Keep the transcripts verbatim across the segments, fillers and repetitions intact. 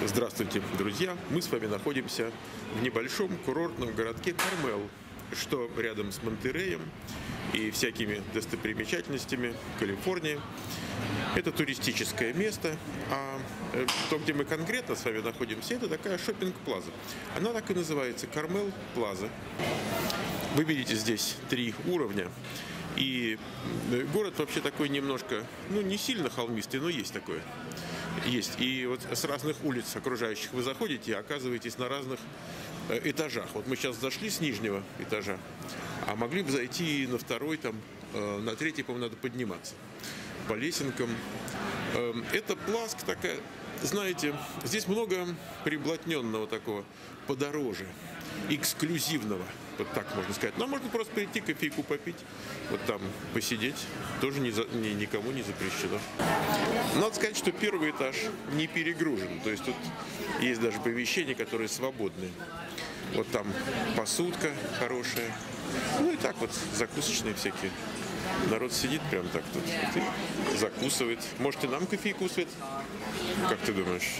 Здравствуйте, друзья! Мы с вами находимся в небольшом курортном городке Кармел, что рядом с Монтереем и всякими достопримечательностями Калифорнии. Это туристическое место, а то, где мы конкретно с вами находимся, это такая шоппинг-плаза. Она так и называется — Кармел Плаза. Вы видите здесь три уровня. И город вообще такой немножко, ну, не сильно холмистый, но есть такое. Есть. И вот с разных улиц окружающих вы заходите и оказываетесь на разных этажах. Вот мы сейчас зашли с нижнего этажа, а могли бы зайти и на второй, там, на третий, по-моему, надо подниматься по лесенкам. Это Плаза такая, знаете, здесь много приблотненного такого, подороже, эксклюзивного, вот так можно сказать. Но можно просто прийти кофейку попить, вот там посидеть, тоже не за, ни, никому не запрещено. Надо сказать, что первый этаж не перегружен, то есть тут есть даже помещения, которые свободные. Вот там посудка хорошая, ну и так вот закусочные всякие. Народ сидит прям так тут, и закусывает. Может, и нам кофейку, Свет? Как ты думаешь?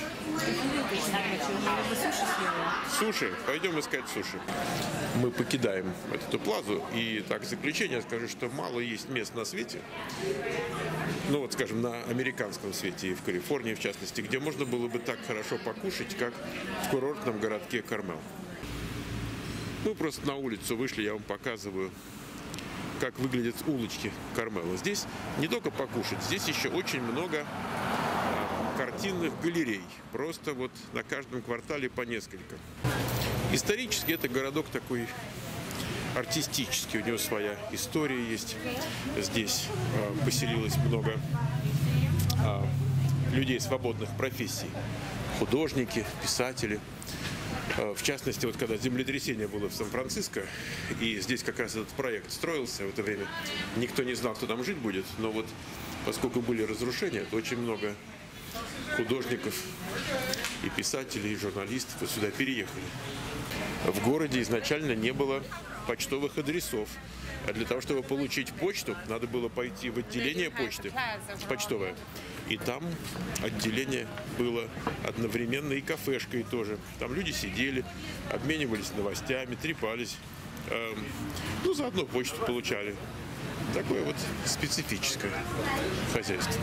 Суши? Пойдем искать суши. Мы покидаем эту плазу, и так в заключение скажу, что мало есть мест на свете, ну вот, скажем, на американском свете, и в Калифорнии в частности, где можно было бы так хорошо покушать, как в курортном городке Кармел. Мы просто на улицу вышли, я вам показываю, как выглядят улочки Кармела. Здесь не только покушать, здесь еще очень много картинных галерей. Просто вот на каждом квартале по несколько. Исторически это городок такой артистический, у него своя история есть. Здесь э, поселилось много э, людей свободных профессий. Художники, писатели. В частности, вот когда землетрясение было в Сан-Франциско, и здесь как раз этот проект строился в это время, никто не знал, кто там жить будет, но вот поскольку были разрушения, то очень много художников и писателей, и журналистов вот сюда переехали. В городе изначально не было почтовых адресов, а для того, чтобы получить почту, надо было пойти в отделение почты, почтовое. И там отделение было одновременно и кафешкой тоже. Там люди сидели, обменивались новостями, трепались. Эм, ну, заодно почту получали. Такое вот специфическое хозяйство.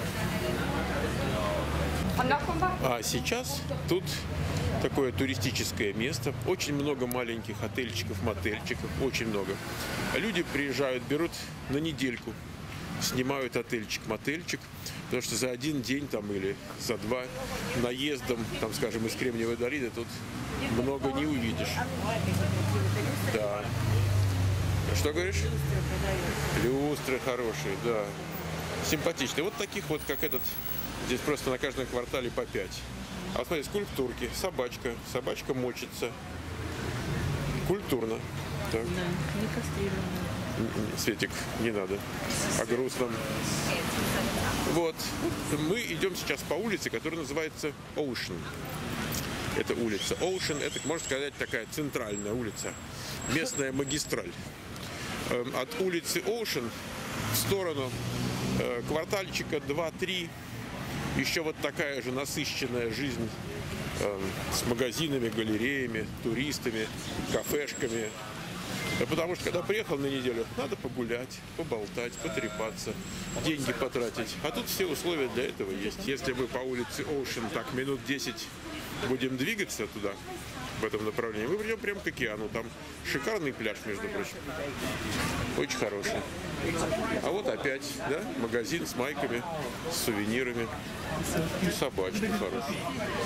А сейчас тут такое туристическое место. Очень много маленьких отельчиков, мотельчиков. Очень много. А люди приезжают, берут на недельку, снимают отельчик, мотельчик. Потому что за один день там или за два наездом, там, скажем, из Кремниевой долины тут много не увидишь. Да. Что говоришь? Люстры хорошие, да. Симпатичные. Вот таких вот, как этот, здесь просто на каждом квартале по пять. А вот смотри, скульптурки. Собачка. Собачка мочится. Культурно. Так. Да, не кастрированная. Светик, не надо. О грустном. Вот. Мы идем сейчас по улице, которая называется Ocean. Это улица Ocean. Это, можно сказать, такая центральная улица. Местная магистраль. От улицы Ocean в сторону квартальчика два-три еще вот такая же насыщенная жизнь с магазинами, галереями, туристами, кафешками. Потому что, когда приехал на неделю, надо погулять, поболтать, потрепаться, деньги потратить. А тут все условия для этого есть. Если мы по улице Ocean так минут десять будем двигаться туда, в этом направлении, мы придем прямо к океану. Там шикарный пляж, между прочим. Очень хороший. А вот опять, да, магазин с майками, с сувенирами. И собачки хорошие.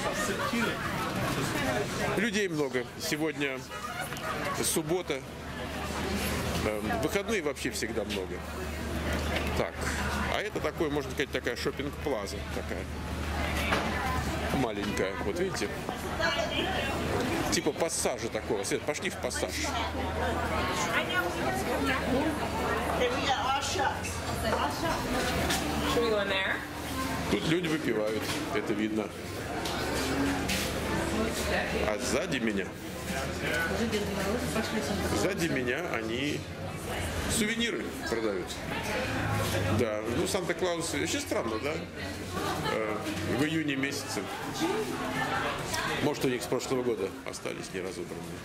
Людей много. Сегодня суббота. В выходные вообще всегда много. Так, а это такой, можно сказать, такая шоппинг-плаза такая. Маленькая, вот видите? Типа пассажа такого. Свет, пошли в пассаж. Тут люди выпивают, это видно. А сзади меня Сзади меня они сувениры. продают. Да, ну Санта-Клаус, вообще странно, да? В июне месяце. Может, у них с прошлого года остались не разобранные.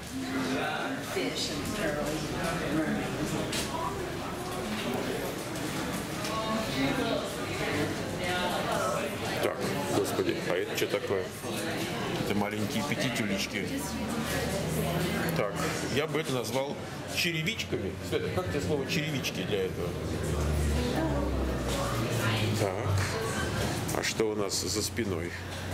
Так, господи, а это что такое? Это маленькие пятитюлечки. Так, я бы это назвал черевичками. Света, как тебе слово черевички для этого? Так, а что у нас за спиной?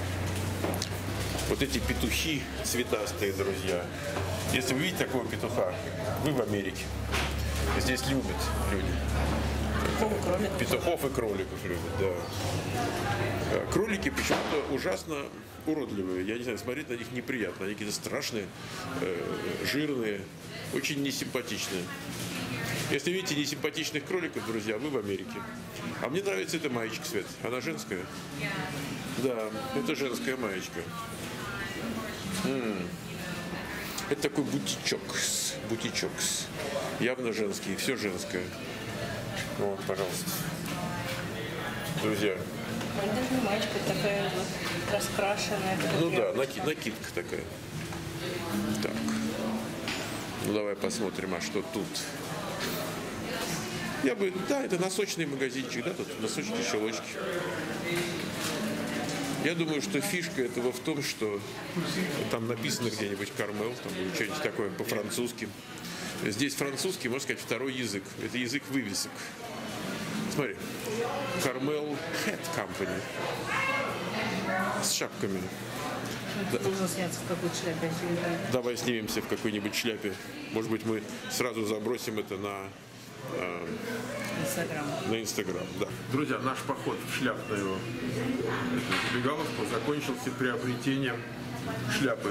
Вот эти петухи цветастые, друзья. Если вы видите такого петуха, вы в Америке. Здесь любят люди. Это петухов и кроликов любят, да. Кролики почему-то ужасно уродливые. Я не знаю, смотреть на них неприятно. Они какие-то страшные, жирные, очень несимпатичные. Если видите несимпатичных кроликов, друзья, вы в Америке. А мне нравится эта маечка, Свет. Она женская? Да, это женская маечка. М-м. Это такой бутичок. Бутичок. Явно женский, все женское. Вот, пожалуйста. Друзья. Это же маечка такая вот раскрашенная. Ну да, накид, накидка такая. Так. Ну давай посмотрим, а что тут. Я бы, да, это носочный магазинчик, да, тут носочки, щелочки. Я думаю, что фишка этого в том, что там написано где-нибудь Кармел, там или что-нибудь такое по-французски. Здесь французский, можно сказать, второй язык. Это язык вывесок. Смотри, Кармел Hat Company с шапками. Да. Должен сняться в какой шляпе. Давай снимемся в какой-нибудь шляпе. Может быть, мы сразу забросим это на э, Инстаграм. На Инстаграм, да. Друзья, наш поход в шляпную забегаловку закончился приобретением шляпы.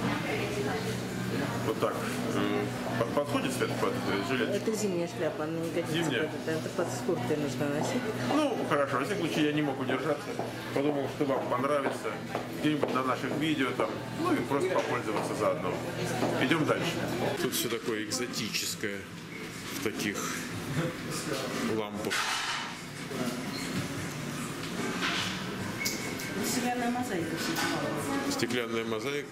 Вот так. Подходит, Свет, под жилет? Это зимняя шляпа, она не годится. Зимняя? Это, это под курткой нужно носить. Ну, хорошо. В всяком случае, я не мог удержаться. Подумал, что вам понравится. Где-нибудь на наших видео там. Ну и просто попользоваться заодно. Идем дальше. Тут все такое экзотическое. В таких лампах. Стеклянная мозаика. Стеклянная мозаика.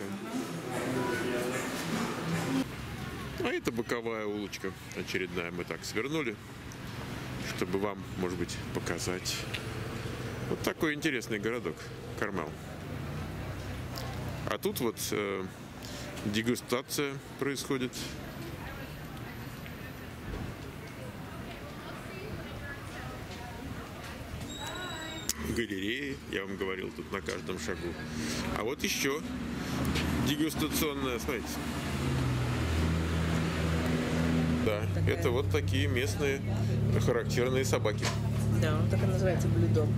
А это боковая улочка очередная. Мы так свернули, чтобы вам, может быть, показать. Вот такой интересный городок Кармел. А тут вот э, дегустация происходит. Галереи, я вам говорил, тут на каждом шагу. А вот еще дегустационная, смотрите. Да, такая. Это вот такие местные характерные собаки. Да, он так и называется блюдо.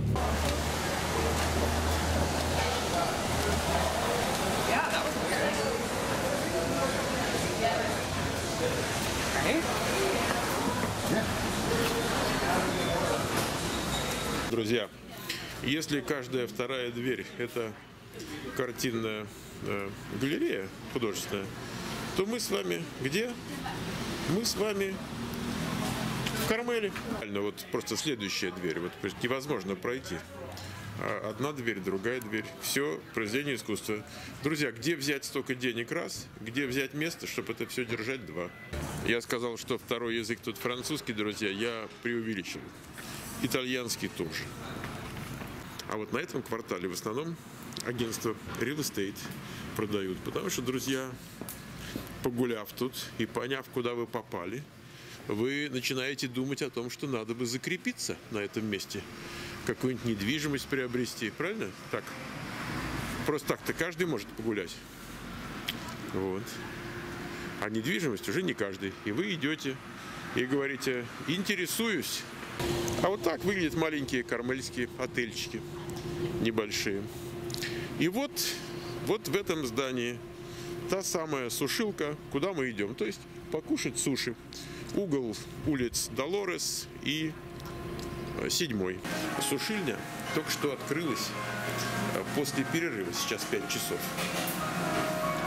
Друзья, если каждая вторая дверь это картинная э, галерея художественная, то мы с вами где? Мы с вами в Кармеле. Вот просто следующая дверь. Вот невозможно пройти. Одна дверь, другая дверь. Все произведение искусства. Друзья, где взять столько денег раз? Где взять место, чтобы это все держать два? Я сказал, что второй язык тут французский, друзья. Я преувеличил. Итальянский тоже. А вот на этом квартале в основном агентства Real Estate продают. Потому что, друзья, погуляв тут и поняв, куда вы попали, вы начинаете думать о том, что надо бы закрепиться на этом месте. Какую-нибудь недвижимость приобрести. Правильно? Так. Просто так-то каждый может погулять. Вот. А недвижимость уже не каждый. И вы идете и говорите: интересуюсь. А вот так выглядят маленькие кармельские отельчики. Небольшие. И вот, вот в этом здании та самая сушилка, куда мы идем. То есть покушать суши. Угол улиц Долорес и седьмой. Сушильня только что открылась после перерыва. Сейчас пять часов.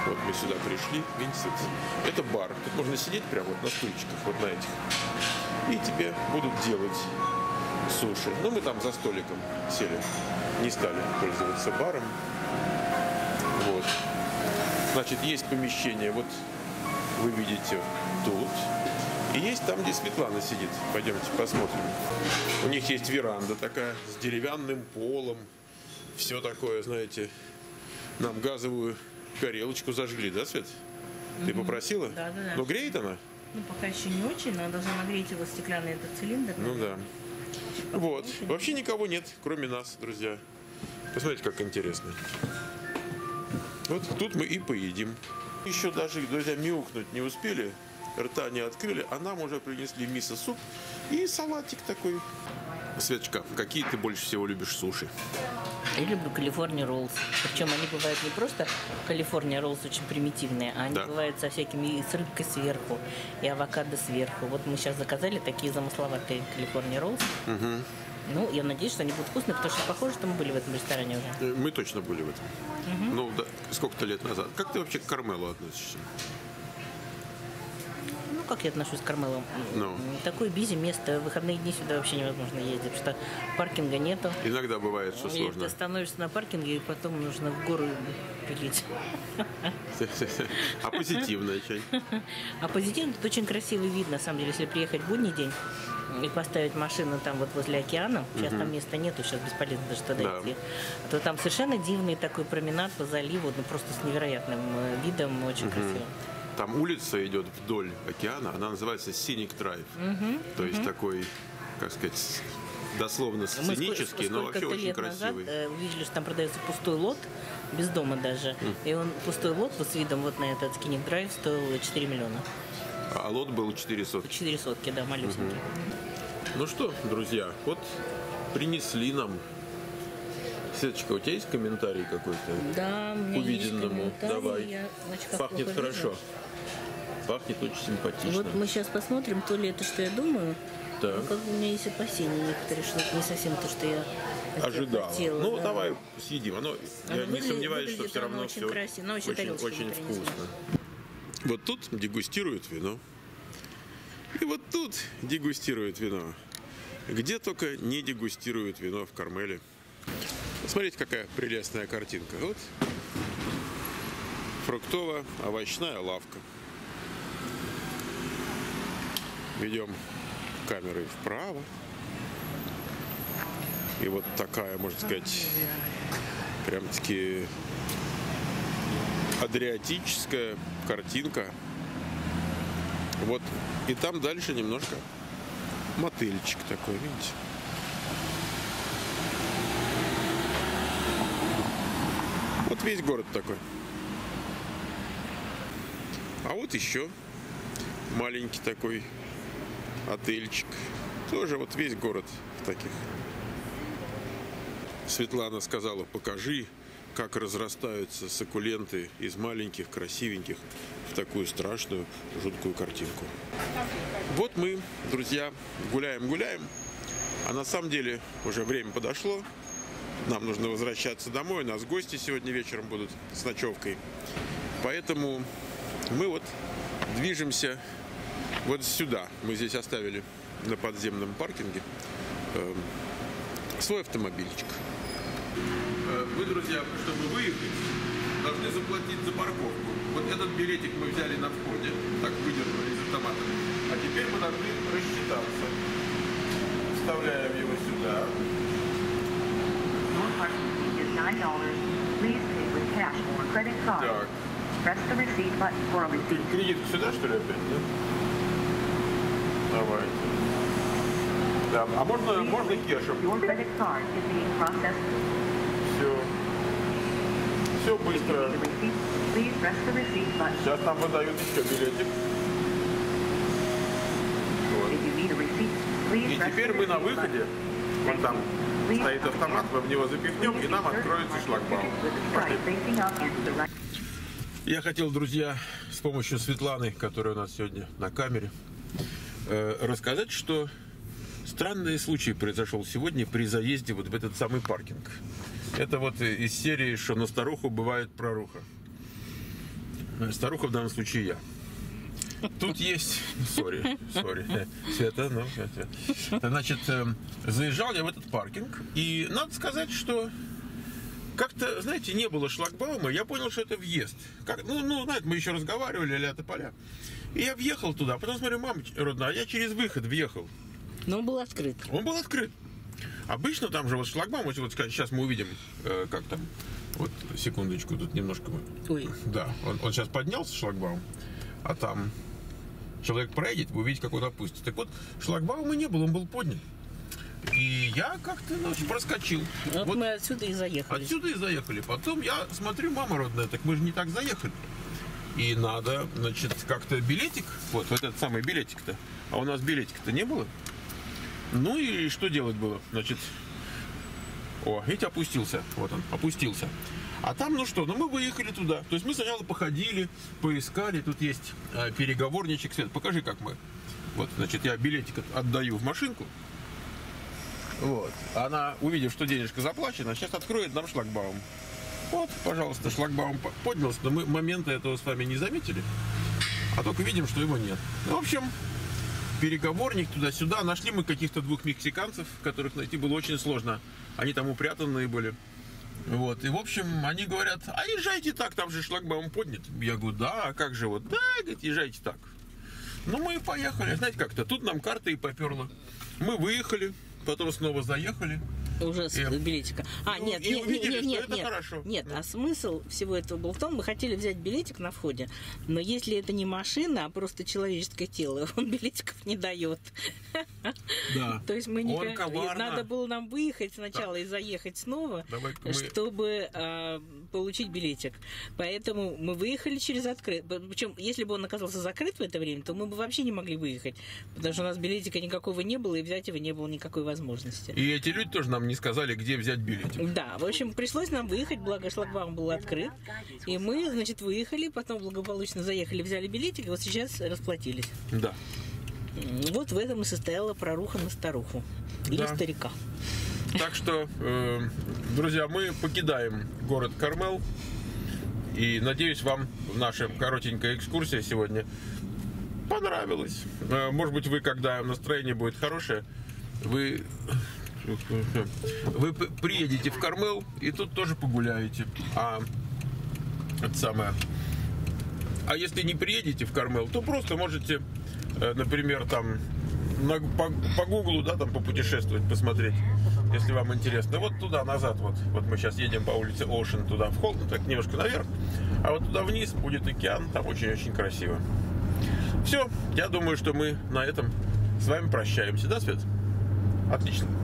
Вот мы сюда пришли, видите, это бар. Тут можно сидеть прямо вот на стульчиках, вот на этих. И тебе будут делать суши. Ну, мы там за столиком сели, не стали пользоваться баром. Вот. Значит, есть помещение, вот вы видите тут. И есть там, где Светлана сидит. Пойдемте посмотрим. У них есть веранда такая с деревянным полом. Все такое, знаете. Нам газовую горелочку зажгли, да, Свет? Ты попросила? Да, да, да. Но греет она? Ну, пока еще не очень, но должна нагреть его стеклянный этот цилиндр. Ну да. Вот. Вообще никого нет, кроме нас, друзья. Посмотрите, как интересно. Вот тут мы и поедим. Еще даже, друзья, мяукнуть не успели, рта не открыли, а нам уже принесли мисо-суп и салатик такой. Светочка, какие ты больше всего любишь суши? Я люблю Калифорния роллс. Причем они бывают не просто Калифорния роллс очень примитивные, а они Да. бывают со всякими и с рыбкой сверху, и авокадо сверху. Вот мы сейчас заказали такие замысловатые Калифорния роллс. Угу. Ну, я надеюсь, что они будут вкусные, потому что похоже, что мы были в этом ресторане уже. Мы точно были в этом. Угу. Ну, да, сколько-то лет назад. Как ты вообще к Кармелу относишься? Ну, как я отношусь к Кармелу? Ну. Такое бизи место, в выходные дни сюда вообще невозможно ездить, потому что паркинга нету. Иногда бывает, что И сложно. ты становишься на паркинге, и потом нужно в гору пилить. А позитивная часть? А позитивно тут очень красивый вид, на самом деле, если приехать в будний день и поставить машину там вот возле океана, сейчас там места нету, сейчас бесполезно даже туда Да. идти, то там совершенно дивный такой променад по заливу, ну просто с невероятным э, видом, очень красиво. Там улица идет вдоль океана, она называется Scenic Drive. То есть такой, как сказать, дословно Мы сценический, ск- но вообще сколько-то очень лет красивый. назад э, увидели, что там продается пустой лот, без дома даже, и он пустой лот вот с видом вот на этот Scenic Drive стоил четыре миллиона. А лот был четыре сотки. четыре сотки, да, малюсенький. Ну что, друзья, вот принесли нам. Светочка, у тебя есть комментарий какой-то? Да, у меня Увиденному. есть комментарий, Давай. я очень как Пахнет плохо хорошо. вижу. Пахнет очень симпатично. Вот мы сейчас посмотрим, то ли это, что я думаю, Так. но как бы у меня есть опасения некоторые, что это не совсем то, что я Ожидал. хотела. Ну, да. давай съедим. Оно, я Оно не выглядит- сомневаюсь, что выглядит все оно равно очень все красиво. Но еще очень, тарелочку очень не принесла. вкусно. Вот тут дегустируют вино. И вот тут дегустируют вино. Где только не дегустируют вино в Кармеле. Смотрите, какая прелестная картинка. Вот фруктово-овощная лавка. Ведем камерой вправо. И вот такая, можно сказать, прям-таки адриатическая картинка. Вот. И там дальше немножко мотельчик такой, видите? Вот весь город такой. А вот еще маленький такой отельчик. Тоже вот весь город в таких. Светлана сказала, покажи, как разрастаются суккуленты из маленьких, красивеньких в такую страшную, жуткую картинку. Вот мы, друзья, гуляем-гуляем, а на самом деле уже время подошло. Нам нужно возвращаться домой, у нас гости сегодня вечером будут с ночевкой. Поэтому мы вот движемся вот сюда. Мы здесь оставили на подземном паркинге э, свой автомобильчик. Вы, друзья, чтобы выехать, должны заплатить за парковку. Вот этот билетик мы взяли на входе, так выдернули из автомата. А теперь мы должны рассчитаться. Вставляем его сюда. Your parking fee is nine dollars. Please pay with cash or credit card. Так. Press the receipt button for a receipt. Кредит сюда, что ли, опять, да? Давайте. Да. А можно, можно кешем? Your credit card is being processed. Все. Все If you быстро. need a receipt, please press the receipt button. Сейчас нам выдают еще билетик. Вот. If you need a receipt, please И press теперь the мы на receipt выходе. button. Вон там стоит автомат, мы в него запихнем, и нам откроется шлагбаум. Пошли. Facing up and to the right. Я хотел, друзья, с помощью Светланы, которая у нас сегодня на камере, э, рассказать, что странный случай произошел сегодня при заезде вот в этот самый паркинг. Это вот из серии, что на старуху бывает проруха. Старуха в данном случае я. Тут есть... Сори, сори. Света, ну... Это, значит, заезжал я в этот паркинг, и надо сказать, что как-то, знаете, не было шлагбаума, я понял, что это въезд. Как, ну, ну, знаете, мы еще разговаривали, ля тополя. И я въехал туда, потом смотрю, мама родная, а я через выход въехал. Но он был открыт. Он был открыт. Обычно там же вот шлагбаум, вот сейчас мы увидим, э, как там, вот, секундочку, тут немножко мы... Ой. Да, он, он сейчас поднялся, шлагбаум, а там человек проедет, вы увидите, как он опустится. Так вот, шлагбаума не было, он был поднят. И я как-то, ну, проскочил. Вот, вот мы отсюда и заехали. Отсюда и заехали. Потом я смотрю, мама родная, так мы же не так заехали. И надо, значит, как-то билетик, вот, вот этот самый билетик-то, а у нас билетика-то не было. Ну и что делать было? Значит, о, видите, опустился, вот он, опустился. А там, ну что, ну мы выехали туда. То есть мы сначала походили, поискали, тут есть э, переговорничек. Свет, покажи, как мы. Вот, значит, я билетик отдаю в машинку. Вот. Она, увидев, что денежка заплачена, сейчас откроет нам шлагбаум. Вот, пожалуйста, шлагбаум поднялся, но мы момента этого с вами не заметили, а только видим, что его нет. Ну, в общем, переговорник туда-сюда. Нашли мы каких-то двух мексиканцев, которых найти было очень сложно. Они там упрятанные были. Вот. И, в общем, они говорят, а езжайте так, там же шлагбаум поднят. Я говорю, да, а как же вот? Да, говорит, езжайте так. Ну, мы и поехали. Знаете, как-то тут нам карта и поперла. Мы выехали, потом снова заехали. Уже с И- билетика. А, Ну, нет, и нет, увидели, нет, что нет, это нет. хорошо. Нет, Ну. а смысл всего этого был в том, мы хотели взять билетик на входе, но если это не машина, а просто человеческое тело, он билетиков не дает. Да. То есть мы Он никак... коварно. Надо было нам выехать сначала и заехать снова, Давай-ка мы- чтобы а, получить билетик. Поэтому мы выехали через открыт. Причем, если бы он оказался закрыт в это время, то мы бы вообще не могли выехать, потому что у нас билетика никакого не было, и взять его не было никакой возможности. И эти люди тоже нам не сказали, где взять билетик. Да, в общем, пришлось нам выехать, благо шлагбаум был открыт. И мы, значит, выехали, потом благополучно заехали, взяли билетик, и вот сейчас расплатились. Да. Вот в этом и состояла проруха на старуху. Или Да. старика. Так что, э, друзья, мы покидаем город Кармел. И надеюсь, вам наша коротенькая экскурсия сегодня понравилась. Э, Может быть, вы, когда настроение будет хорошее, вы, вы п- приедете в Кармел и тут тоже погуляете. А это самое. А если не приедете в Кармел, то просто можете, э, например, там на- по, по Гуглу, да, там попутешествовать, посмотреть, если вам интересно. Вот туда, назад, вот, вот мы сейчас едем по улице Ocean туда в Холм, так немножко наверх, а вот туда вниз будет океан, там очень-очень красиво. Все, я думаю, что мы на этом с вами прощаемся, да, Свет? Отлично.